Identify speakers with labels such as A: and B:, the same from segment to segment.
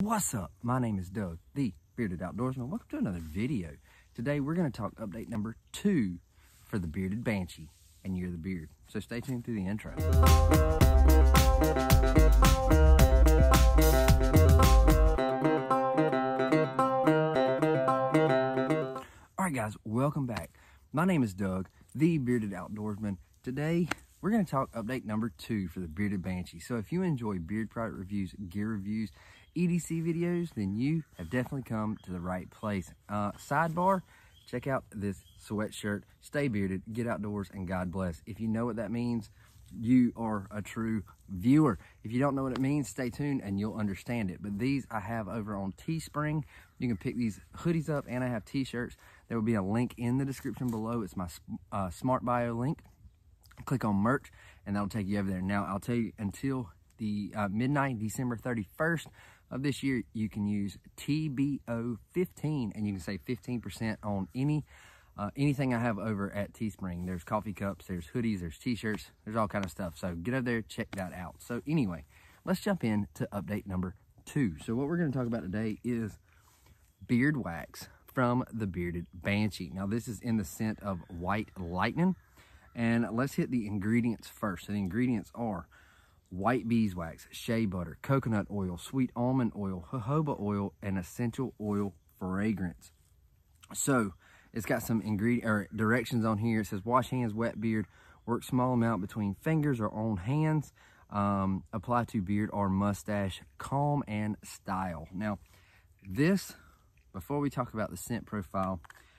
A: What's up? My name is Doug, the Bearded Outdoorsman. Welcome to another video. Today we're going to talk update number 2 for the Bearded Banshee and Year of the Beard. So stay tuned through the intro. Alright guys, welcome back. My name is Doug, the Bearded Outdoorsman. Today we're going to talk update number 2 for the Bearded Banshee. So if you enjoy beard product reviews, gear reviews, EDC videos, then you have definitely come to the right place. Sidebar, check out this sweatshirt. Stay bearded, get outdoors, and God bless. If you know what that means, you are a true viewer. If you don't know what it means, stay tuned and you'll understand it. But these I have over on Teespring. You can pick these hoodies up, and I have t-shirts. There will be a link in the description below. It's my Smart Bio link. Click on merch and that'll take you over there. Now I'll tell you, until the midnight, December 31st of this year, you can use TBO15 and you can save 15% on anything I have over at Teespring. There's coffee cups, there's hoodies, there's t-shirts, there's all kind of stuff. So get over there, check that out. So anyway, let's jump in to update number 2. So what we're going to talk about today is beard wax from the Bearded Banshee. Now this is in the scent of White Lightning. And let's hit the ingredients first. So the ingredients are white beeswax, shea butter, coconut oil, sweet almond oil, jojoba oil, and essential oil fragrance. So it's got some directions on here. It says wash hands, wet beard, work small amount between fingers or on hands, apply to beard or mustache, calm and style. Now this, before we talk about the scent profile,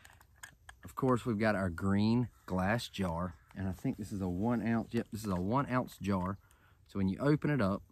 A: of course we've got our green glass jar. And I think this is a 1 ounce. Yep, this is a 1 ounce jar. So when you open it up,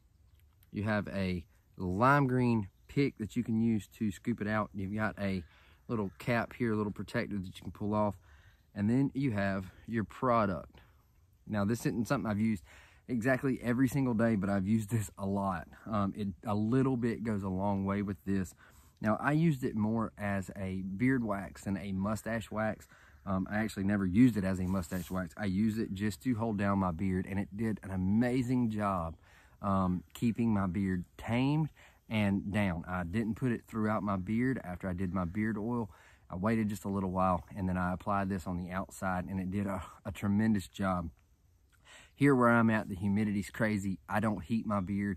A: you have a lime green pick that you can use to scoop it out. You've got a little cap here, a little protector that you can pull off. And then you have your product. Now this isn't something I've used exactly every single day, but I've used this a lot. A little bit goes a long way with this. Now I used it more as a beard wax than a mustache wax. I actually never used it as a mustache wax. I used it just to hold down my beard, and it did an amazing job keeping my beard tamed and down. I didn't put it throughout my beard after I did my beard oil. I waited just a little while, and then I applied this on the outside, and it did a tremendous job. Here where I'm at, the humidity's crazy. I don't heat my beard,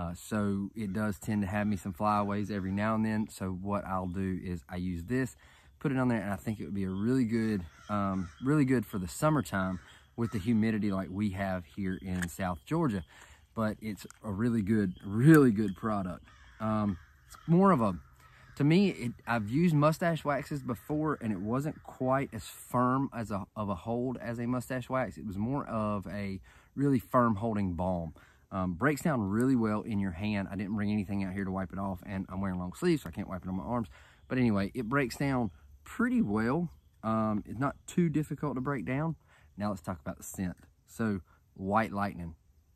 A: so it does tend to have me some flyaways every now and then. So what I'll do is I use this, put it on there, and I think it would be a really good for the summertime with the humidity like we have here in South Georgia. But it's a really good product. It's more of a, to me, I've used mustache waxes before, and it wasn't quite as firm of a hold as a mustache wax. It was more of a really firm holding balm. Breaks down really well in your hand. I didn't bring anything out here to wipe it off, and I'm wearing long sleeves, so I can't wipe it on my arms. But anyway, it breaks down pretty well. It's not too difficult to break down. Now let's talk about the scent. So White Lightning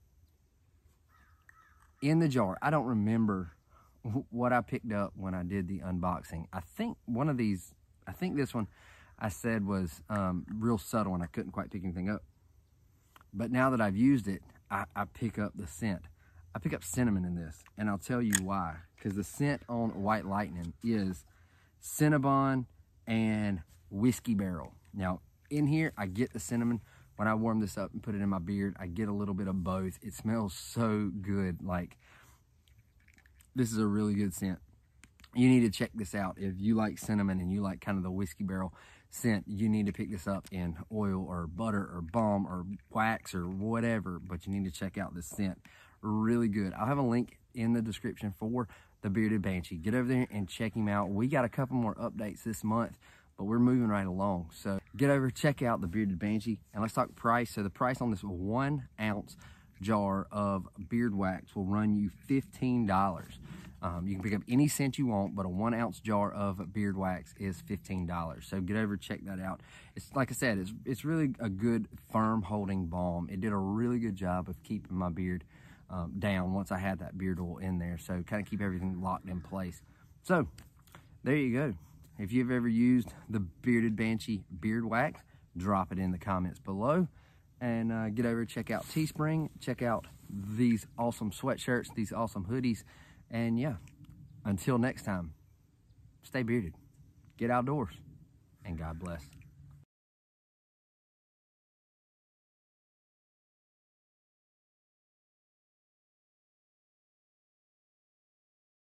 A: in the jar. I don't remember what I picked up when I did the unboxing. I think this one I said was real subtle and I couldn't quite pick anything up. But now that I've used it, I pick up the scent. I pick up cinnamon in this, and I'll tell you why. Because the scent on White Lightning is Cinnabon and Whiskey Barrel. Now in here I get the cinnamon. When I warm this up and put it in my beard, I get a little bit of both. It smells so good. Like, this is a really good scent. You need to check this out. If you like cinnamon and you like kind of the Whiskey Barrel scent, you need to pick this up in oil or butter or balm or wax or whatever, but you need to check out this scent. Really good. I'll have a link in the description for the Bearded Banshee. Get over there and check him out. We got a couple more updates this month, but we're moving right along. So get over, check out the Bearded Banshee, and let's talk price. So the price on this 1 ounce jar of beard wax will run you $15. You can pick up any scent you want, but a 1 ounce jar of beard wax is $15. So get over, check that out. It's like I said, it's really a good firm holding balm. It did a really good job of keeping my beard down once I had that beard oil in there. So kind of keep everything locked in place. So there you go. If you've ever used the Bearded Banshee beard wax, drop it in the comments below. And get over, check out Teespring, check out these awesome sweatshirts, these awesome hoodies. And yeah, Until next time, stay bearded, get outdoors, and God bless.